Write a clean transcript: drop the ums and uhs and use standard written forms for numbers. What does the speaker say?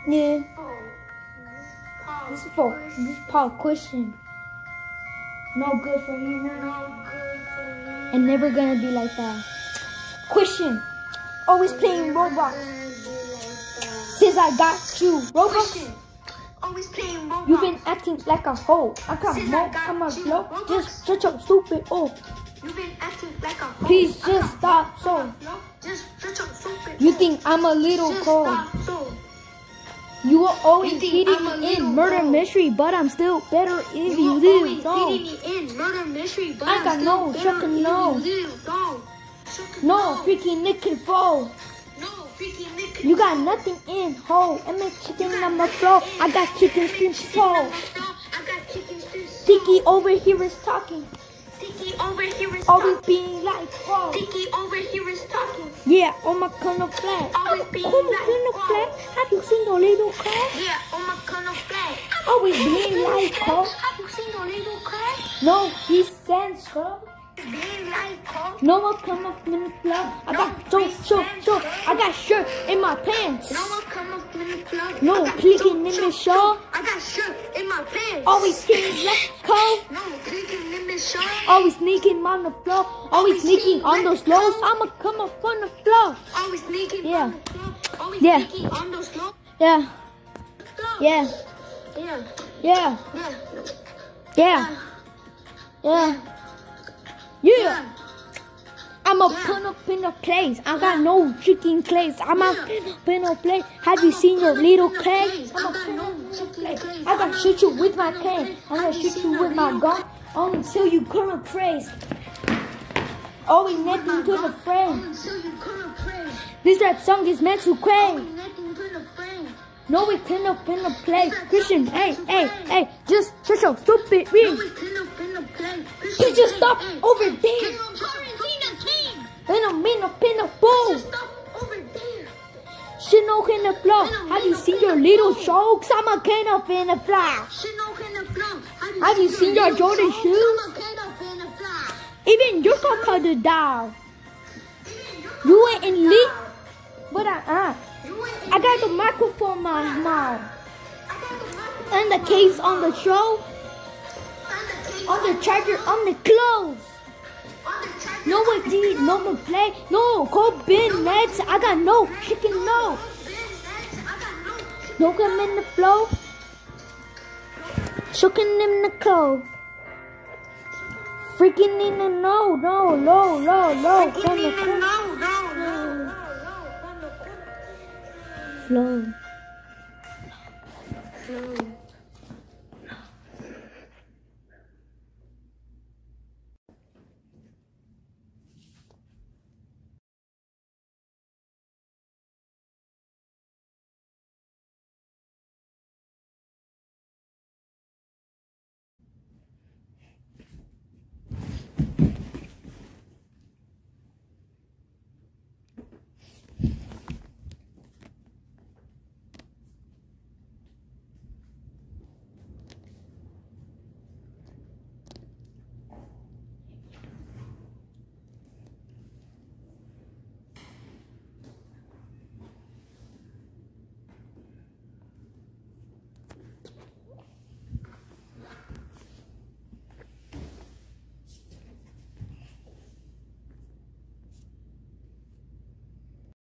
Yeah. This is Paul Christian. No good for you, and never gonna be like that. Christian, always playing Roblox. Since I got you, Roblox. Always playing Roblox. You've been acting like a hoe. I got more, come on, blow. Just shut your stupid oh. You've been acting like a hoe. Please just stop, so. Just shut your stupid. You think I'm a little cold? You are always feeding me in murder mystery, but I'm still better if you do. I got no fucking no. No freaking Nick and Fo. You got nothing in hole. I make chicken on my floor. I got chicken strips pole. Tiki over here is talking. Always being like oh. Yeah, on my kind of flag. Always being like flag. Have you seen the little car? Yeah, on my kind of flag. Always being like oh. Have you seen the little car? No, he stands up. Being like oh. No one come up in the club. I got so. I got shirt in my pants. No one come up in the club. No clicking in the show. I got shirt in my pants. Always getting left cold. No clicking in the show. Always sneaking on the floor. Always sneaking on those lows. I'ma come up on the floor. Always sneaking Yeah. on the floor. Always Yeah. sneaking on those floor. Yeah. Yeah. Yeah. Yeah. Yeah. Yeah. Yeah. I'ma put up in a place. I got no chicken place. I'ma put up in a place. Have you seen your little cake? I'ma put up in a place. I gotta shoot you with my cane. I'm gonna shoot you with my gun until you come crazy. Always nothing to the friend. This rap song is meant to crazy. No, we clean up in a place. Christian, hey, just shut your stupid ring. You just stop over there. Pin a bowl. Shit no can the flow. Have you seen your little jokes? I'm a can up in the fly. Have you seen your Jordan shoes? Even you can cut it down. You ain't in league, but I got the microphone in my mouth. And the case on the show. On the charger, on the clothes. No one did, no more play. No, cold bin nets. I got no chicken, no. No come in the flow. Shooking in the cold. Freaking in the no. From the flow.